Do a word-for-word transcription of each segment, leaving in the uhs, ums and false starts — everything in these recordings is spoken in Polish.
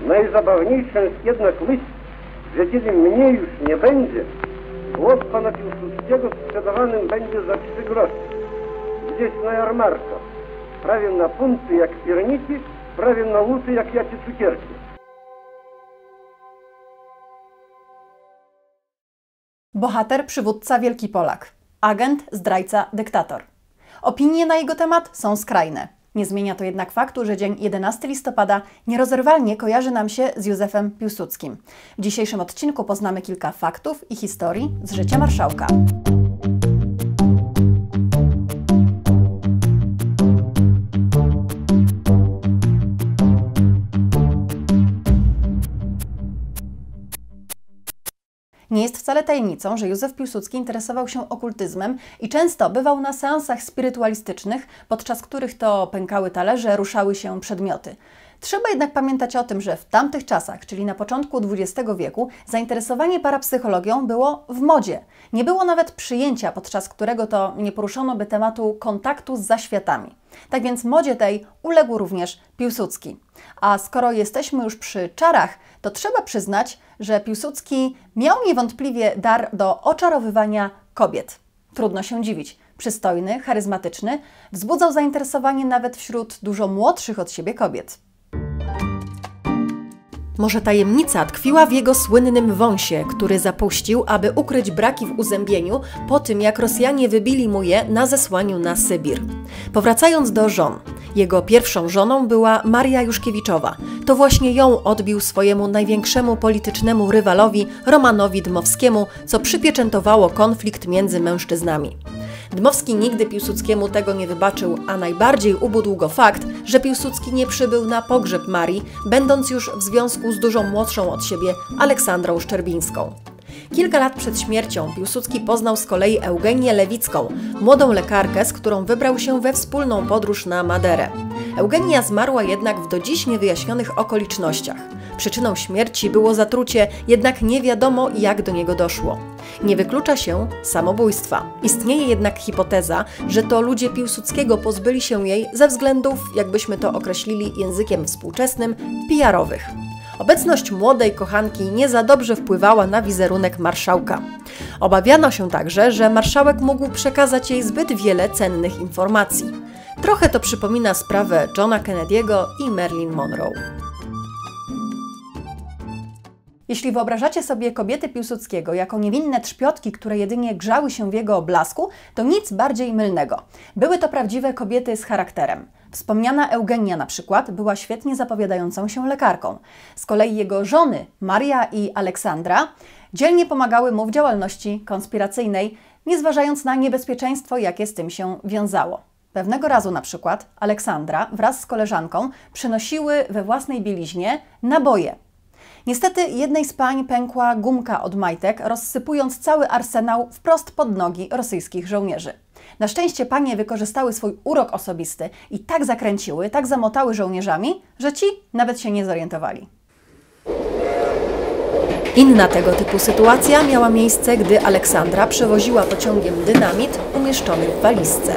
Najzabawniejszą jest jednak myśl, że kiedy mnie już nie będzie, głos pana Piłsudskiego sprzedawanym będzie za trzy grosze. Gdzieś na jarmarkach, prawie na punty jak pierniki, prawie na łuty jak jacie cukierki. Bohater, przywódca, wielki Polak. Agent, zdrajca, dyktator. Opinie na jego temat są skrajne. Nie zmienia to jednak faktu, że dzień jedenastego listopada nierozerwalnie kojarzy nam się z Józefem Piłsudskim. W dzisiejszym odcinku poznamy kilka faktów i historii z życia marszałka. Nie jest wcale tajemnicą, że Józef Piłsudski interesował się okultyzmem i często bywał na seansach spirytualistycznych, podczas których to pękały talerze, ruszały się przedmioty. Trzeba jednak pamiętać o tym, że w tamtych czasach, czyli na początku dwudziestego wieku, zainteresowanie parapsychologią było w modzie. Nie było nawet przyjęcia, podczas którego to nie poruszono by tematu kontaktu z zaświatami. Tak więc modzie tej uległ również Piłsudski. A skoro jesteśmy już przy czarach, to trzeba przyznać, że Piłsudski miał niewątpliwie dar do oczarowywania kobiet. Trudno się dziwić. Przystojny, charyzmatyczny, wzbudzał zainteresowanie nawet wśród dużo młodszych od siebie kobiet. Może tajemnica tkwiła w jego słynnym wąsie, który zapuścił, aby ukryć braki w uzębieniu po tym, jak Rosjanie wybili mu je na zesłaniu na Sybir. Powracając do żon, jego pierwszą żoną była Maria Juszkiewiczowa. To właśnie ją odbił swojemu największemu politycznemu rywalowi Romanowi Dmowskiemu, co przypieczętowało konflikt między mężczyznami. Dmowski nigdy Piłsudskiemu tego nie wybaczył, a najbardziej ubódł go fakt, że Piłsudski nie przybył na pogrzeb Marii, będąc już w związku z dużo młodszą od siebie Aleksandrą Szczerbińską. Kilka lat przed śmiercią Piłsudski poznał z kolei Eugenię Lewicką, młodą lekarkę, z którą wybrał się we wspólną podróż na Maderę. Eugenia zmarła jednak w do dziś niewyjaśnionych okolicznościach. Przyczyną śmierci było zatrucie, jednak nie wiadomo, jak do niego doszło. Nie wyklucza się samobójstwa. Istnieje jednak hipoteza, że to ludzie Piłsudskiego pozbyli się jej ze względów, jakbyśmy to określili językiem współczesnym, P R-owych. Obecność młodej kochanki nie za dobrze wpływała na wizerunek marszałka. Obawiano się także, że marszałek mógł przekazać jej zbyt wiele cennych informacji. Trochę to przypomina sprawę Johna Kennedy'ego i Marilyn Monroe. Jeśli wyobrażacie sobie kobiety Piłsudskiego jako niewinne trzpiotki, które jedynie grzały się w jego blasku, to nic bardziej mylnego. Były to prawdziwe kobiety z charakterem. Wspomniana Eugenia na przykład była świetnie zapowiadającą się lekarką. Z kolei jego żony, Maria i Aleksandra, dzielnie pomagały mu w działalności konspiracyjnej, nie zważając na niebezpieczeństwo, jakie z tym się wiązało. Pewnego razu na przykład Aleksandra wraz z koleżanką przynosiły we własnej bieliźnie naboje. Niestety jednej z pań pękła gumka od majtek, rozsypując cały arsenał wprost pod nogi rosyjskich żołnierzy. Na szczęście panie wykorzystały swój urok osobisty i tak zakręciły, tak zamotały żołnierzami, że ci nawet się nie zorientowali. Inna tego typu sytuacja miała miejsce, gdy Aleksandra przewoziła pociągiem dynamit umieszczony w walizce.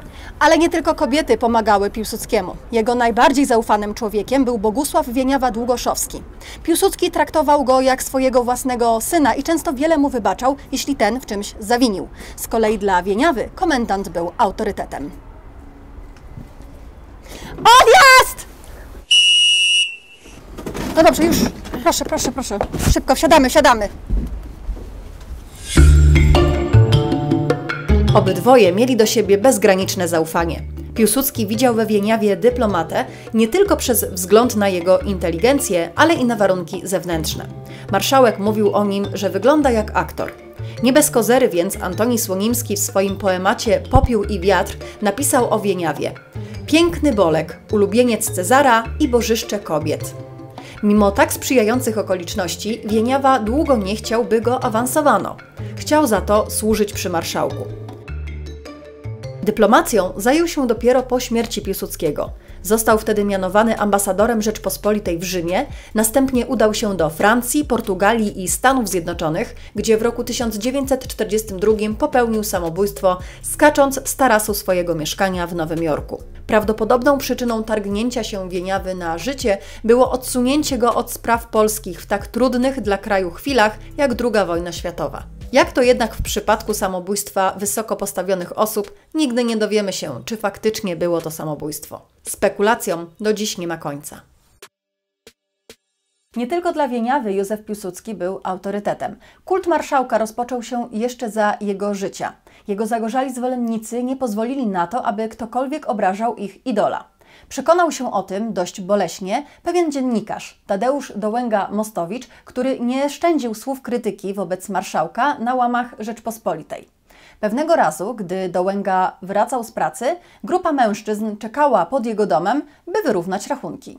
Ale nie tylko kobiety pomagały Piłsudskiemu. Jego najbardziej zaufanym człowiekiem był Bogusław Wieniawa-Długoszowski. Piłsudski traktował go jak swojego własnego syna i często wiele mu wybaczał, jeśli ten w czymś zawinił. Z kolei dla Wieniawy komendant był autorytetem. Odjazd! No dobrze, już. Proszę, proszę, proszę. Szybko, wsiadamy, wsiadamy. Obydwoje mieli do siebie bezgraniczne zaufanie. Piłsudski widział we Wieniawie dyplomatę nie tylko przez wzgląd na jego inteligencję, ale i na warunki zewnętrzne. Marszałek mówił o nim, że wygląda jak aktor. Nie bez kozery więc Antoni Słonimski w swoim poemacie Popiół i wiatr napisał o Wieniawie: piękny Bolek, ulubieniec Cezara i bożyszcze kobiet. Mimo tak sprzyjających okoliczności Wieniawa długo nie chciał, by go awansowano. Chciał za to służyć przy marszałku. Dyplomacją zajął się dopiero po śmierci Piłsudskiego. Został wtedy mianowany ambasadorem Rzeczpospolitej w Rzymie, następnie udał się do Francji, Portugalii i Stanów Zjednoczonych, gdzie w roku tysiąc dziewięćset czterdziestym drugim popełnił samobójstwo, skacząc z tarasu swojego mieszkania w Nowym Jorku. Prawdopodobną przyczyną targnięcia się Wieniawy na życie było odsunięcie go od spraw polskich w tak trudnych dla kraju chwilach jak druga wojna światowa. Jak to jednak w przypadku samobójstwa wysoko postawionych osób, nigdy nie dowiemy się, czy faktycznie było to samobójstwo. Spekulacjom do dziś nie ma końca. Nie tylko dla Wieniawy Józef Piłsudski był autorytetem. Kult marszałka rozpoczął się jeszcze za jego życia. Jego zagorzali zwolennicy nie pozwolili na to, aby ktokolwiek obrażał ich idola. Przekonał się o tym dość boleśnie pewien dziennikarz, Tadeusz Dołęga-Mostowicz, który nie szczędził słów krytyki wobec marszałka na łamach Rzeczpospolitej. Pewnego razu, gdy Dołęga wracał z pracy, grupa mężczyzn czekała pod jego domem, by wyrównać rachunki.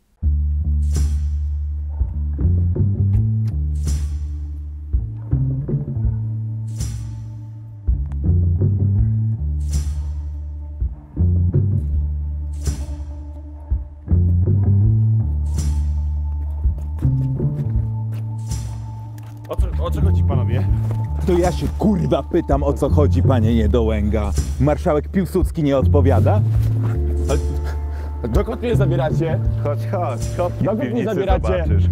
O co, o co chodzi, panowie? To ja się kurwa pytam, o co chodzi, panie Niedołęga. Marszałek Piłsudski nie odpowiada? Ale dokąd mnie zabieracie? Chodź, chodź, kopnij w Dokąd mnie piwnicy, zabieracie? zobaczysz.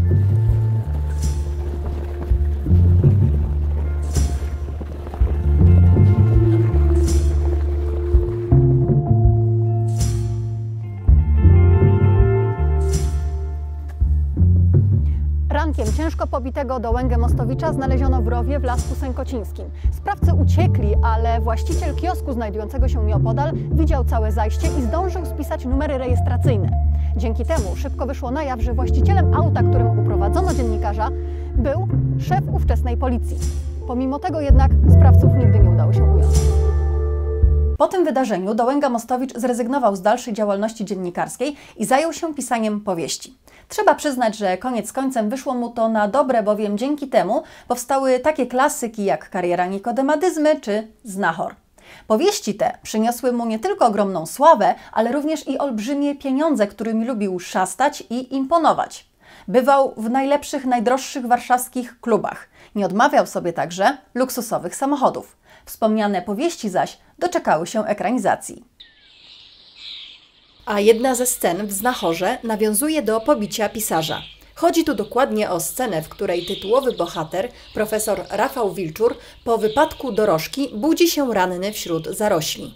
Rankiem ciężko pobitego Dołęgę Mostowicza znaleziono w rowie w Lasku Sękocińskim. Sprawcy uciekli, ale właściciel kiosku znajdującego się nieopodal widział całe zajście i zdążył spisać numery rejestracyjne. Dzięki temu szybko wyszło na jaw, że właścicielem auta, którym uprowadzono dziennikarza, był szef ówczesnej policji. Pomimo tego jednak sprawców nigdy nie udało się ująć. Po tym wydarzeniu Dołęga-Mostowicz zrezygnował z dalszej działalności dziennikarskiej i zajął się pisaniem powieści. Trzeba przyznać, że koniec końcem wyszło mu to na dobre, bowiem dzięki temu powstały takie klasyki jak Kariera Nikodemadyzmy czy Znachor. Powieści te przyniosły mu nie tylko ogromną sławę, ale również i olbrzymie pieniądze, którymi lubił szastać i imponować. Bywał w najlepszych, najdroższych warszawskich klubach. Nie odmawiał sobie także luksusowych samochodów. Wspomniane powieści zaś doczekały się ekranizacji. A jedna ze scen w Znachorze nawiązuje do pobicia pisarza. Chodzi tu dokładnie o scenę, w której tytułowy bohater, profesor Rafał Wilczur, po wypadku dorożki budzi się ranny wśród zarośli.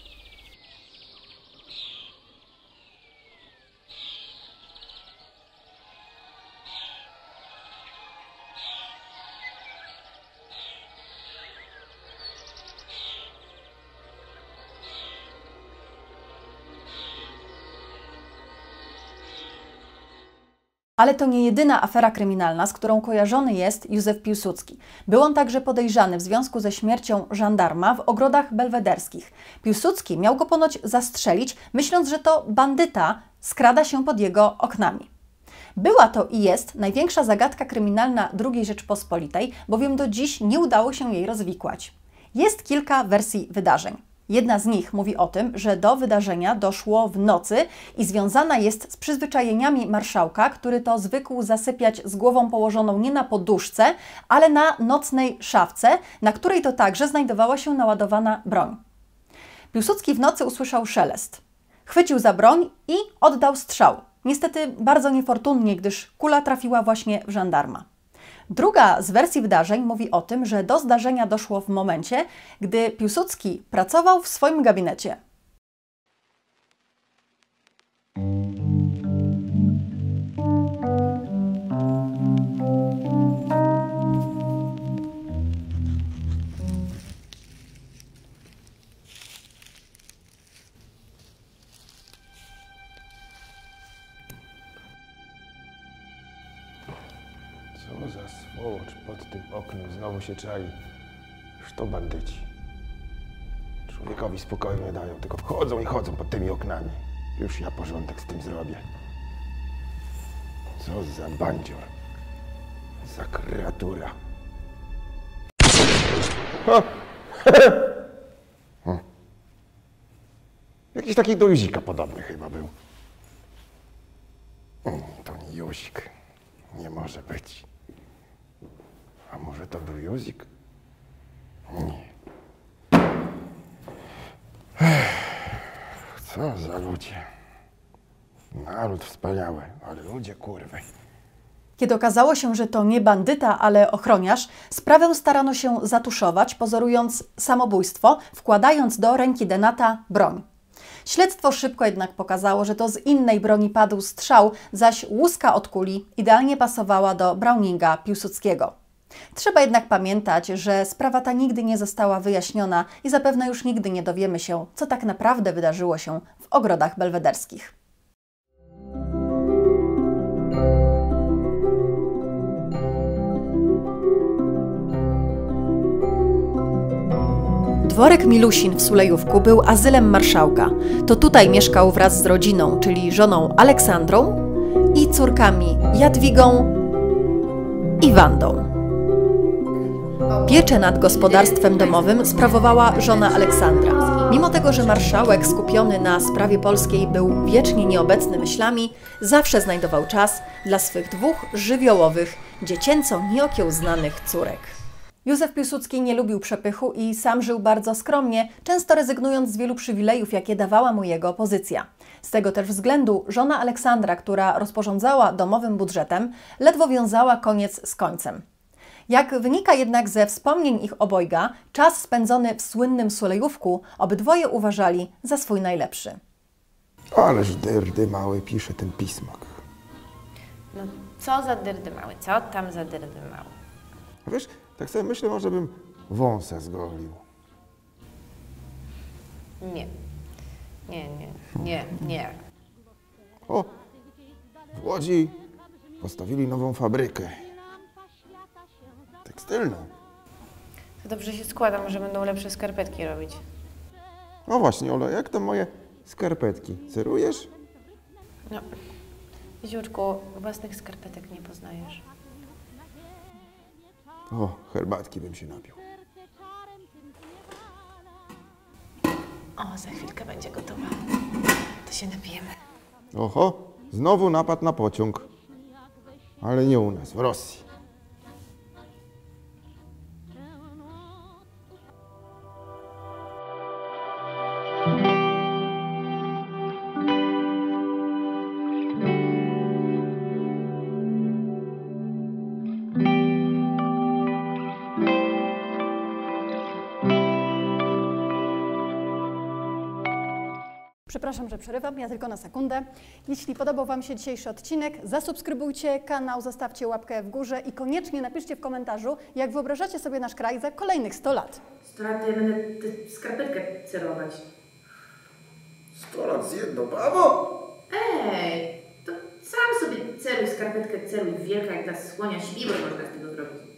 Ale to nie jedyna afera kryminalna, z którą kojarzony jest Józef Piłsudski. Był on także podejrzany w związku ze śmiercią żandarma w ogrodach belwederskich. Piłsudski miał go ponoć zastrzelić, myśląc, że to bandyta skrada się pod jego oknami. Była to i jest największa zagadka kryminalna drugiej Rzeczpospolitej, bowiem do dziś nie udało się jej rozwikłać. Jest kilka wersji wydarzeń. Jedna z nich mówi o tym, że do wydarzenia doszło w nocy i związana jest z przyzwyczajeniami marszałka, który to zwykł zasypiać z głową położoną nie na poduszce, ale na nocnej szafce, na której to także znajdowała się naładowana broń. Piłsudski w nocy usłyszał szelest. Chwycił za broń i oddał strzał. Niestety bardzo niefortunnie, gdyż kula trafiła właśnie w żandarma. Druga z wersji wydarzeń mówi o tym, że do zdarzenia doszło w momencie, gdy Piłsudski pracował w swoim gabinecie. Co za swłocz pod tym oknem znowu się czai. Już to bandyci. Człowiekowi spokoju nie dają, tylko chodzą i chodzą pod tymi oknami. Już ja porządek z tym zrobię. Co za bandzior. Za kreatura. Ha! Ha. Jakiś taki do Józika podobny chyba był. Mm, To nie Józik. Nie może być. A może to był Józik? Nie. Ech, co za ludzie. Naród wspaniały, ale ludzie kurwy. Kiedy okazało się, że to nie bandyta, ale ochroniarz, sprawę starano się zatuszować, pozorując samobójstwo, wkładając do ręki denata broń. Śledztwo szybko jednak pokazało, że to z innej broni padł strzał, zaś łuska od kuli idealnie pasowała do Browninga Piłsudskiego. Trzeba jednak pamiętać, że sprawa ta nigdy nie została wyjaśniona i zapewne już nigdy nie dowiemy się, co tak naprawdę wydarzyło się w ogrodach belwederskich. Dworek Milusin w Sulejówku był azylem marszałka. To tutaj mieszkał wraz z rodziną, czyli żoną Aleksandrą i córkami Jadwigą i Wandą. Pieczę nad gospodarstwem domowym sprawowała żona Aleksandra. Mimo tego, że marszałek skupiony na sprawie polskiej był wiecznie nieobecny myślami, zawsze znajdował czas dla swych dwóch żywiołowych, dziecięco nieokiełznanych córek. Józef Piłsudski nie lubił przepychu i sam żył bardzo skromnie, często rezygnując z wielu przywilejów, jakie dawała mu jego pozycja. Z tego też względu żona Aleksandra, która rozporządzała domowym budżetem, ledwo wiązała koniec z końcem. Jak wynika jednak ze wspomnień ich obojga, czas spędzony w słynnym Sulejówku obydwoje uważali za swój najlepszy. Ależ dyrdy mały pisze ten pismak. No co za dyrdy mały, co tam za dyrdy mały? Wiesz, tak sobie myślę, może bym wąsa zgolił. Nie, nie, nie, nie, nie. O, w Łodzi postawili nową fabrykę. Tekstylną. To dobrze się składa, może będą lepsze skarpetki robić. No właśnie, Ola, jak to moje skarpetki? Cerujesz? No, Ziuczku, własnych skarpetek nie poznajesz. O, herbatki bym się napił. O, za chwilkę będzie gotowa. To się napijemy. Oho, znowu napad na pociąg. Ale nie u nas, w Rosji. Przepraszam, że przerywam, ja tylko na sekundę. Jeśli podobał Wam się dzisiejszy odcinek, zasubskrybujcie kanał, zostawcie łapkę w górze i koniecznie napiszcie w komentarzu, jak wyobrażacie sobie nasz kraj za kolejnych sto lat. sto lat ja będę tę skarpetkę cerować. Sto lat z jedną babą? Ej, to sam sobie ceruj skarpetkę, ceruj wielka jak dla słonia, śliwość można z tego zrobić.